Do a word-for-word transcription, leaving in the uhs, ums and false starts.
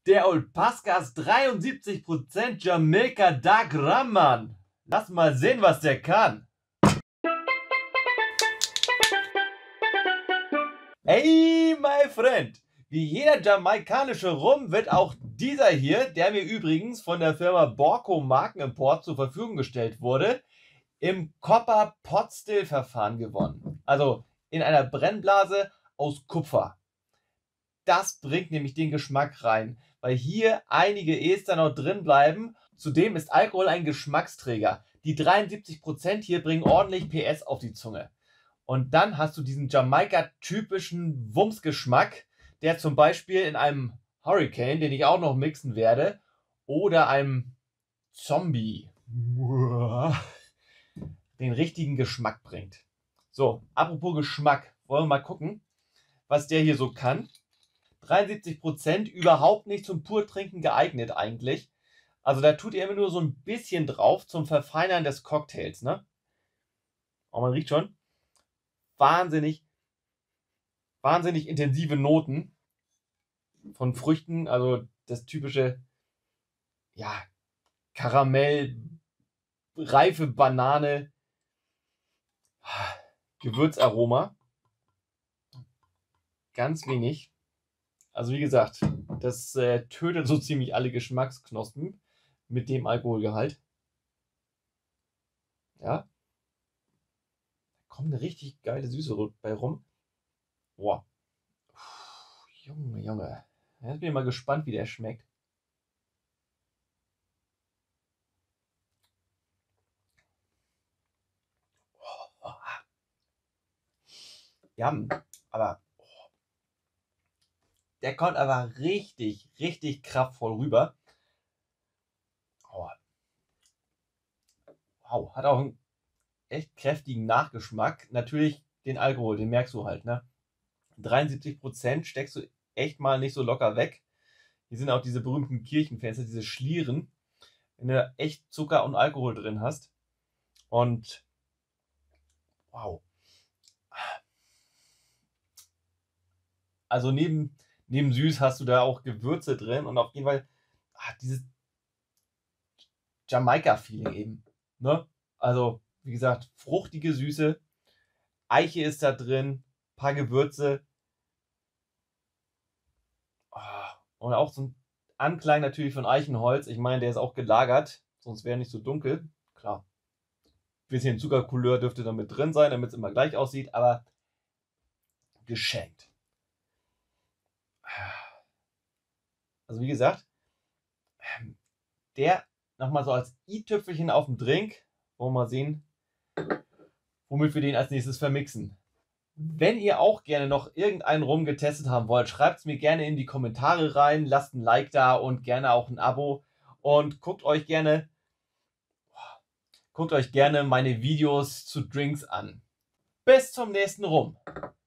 Der Old Pascas dreiundsiebzig Prozent Jamaica Dark Rum, Mann. Lass mal sehen, was der kann. Hey, my friend. Wie jeder jamaikanische Rum wird auch dieser hier, der mir übrigens von der Firma Borco Markenimport zur Verfügung gestellt wurde, im Copper Pot Still Verfahren gewonnen. Also in einer Brennblase aus Kupfer. Das bringt nämlich den Geschmack rein, weil hier einige Ester noch drin bleiben. Zudem ist Alkohol ein Geschmacksträger. Die dreiundsiebzig Prozent hier bringen ordentlich P S auf die Zunge. Und dann hast du diesen Jamaika-typischen Wumms-Geschmack, der zum Beispiel in einem Hurricane, den ich auch noch mixen werde, oder einem Zombie den richtigen Geschmack bringt. So, apropos Geschmack, wollen wir mal gucken, was der hier so kann. dreiundsiebzig Prozent überhaupt nicht zum Purtrinken geeignet eigentlich. Also da tut ihr immer nur so ein bisschen drauf zum Verfeinern des Cocktails, ne? Aber man riecht schon. Wahnsinnig, wahnsinnig intensive Noten von Früchten, also das typische, ja, Karamell, reife Banane, Gewürzaroma. Ganz wenig. Also wie gesagt, das äh, tötet so ziemlich alle Geschmacksknospen mit dem Alkoholgehalt. Ja. Da kommt eine richtig geile Süße bei rum. Boah. Puh, Junge, Junge. Jetzt bin ich mal gespannt, wie der schmeckt. Oh. Ja, aber oh. Der kommt aber richtig, richtig kraftvoll rüber. Oh. Wow, hat auch einen echt kräftigen Nachgeschmack. Natürlich den Alkohol, den merkst du halt, ne? dreiundsiebzig Prozent steckst du echt mal nicht so locker weg. Hier sind auch diese berühmten Kirchenfenster, diese Schlieren, wenn du echt Zucker und Alkohol drin hast. Und wow. Also neben, neben süß hast du da auch Gewürze drin und auf jeden Fall ah, dieses Jamaika-Feeling eben. Ne? Also, wie gesagt, fruchtige Süße, Eiche ist da drin, paar Gewürze. Ah, und auch so ein Anklang natürlich von Eichenholz. Ich meine, der ist auch gelagert, sonst wäre er nicht so dunkel. Klar. Ein bisschen Zuckercouleur dürfte da mit drin sein, damit es immer gleich aussieht, aber geschenkt. Also wie gesagt, der nochmal so als i-Tüpfelchen auf dem Drink. Wollen wir mal sehen, womit wir den als nächstes vermixen. Wenn ihr auch gerne noch irgendeinen Rum getestet haben wollt, schreibt es mir gerne in die Kommentare rein, lasst ein Like da und gerne auch ein Abo und guckt euch gerne guckt euch gerne meine Videos zu Drinks an. Bis zum nächsten Rum.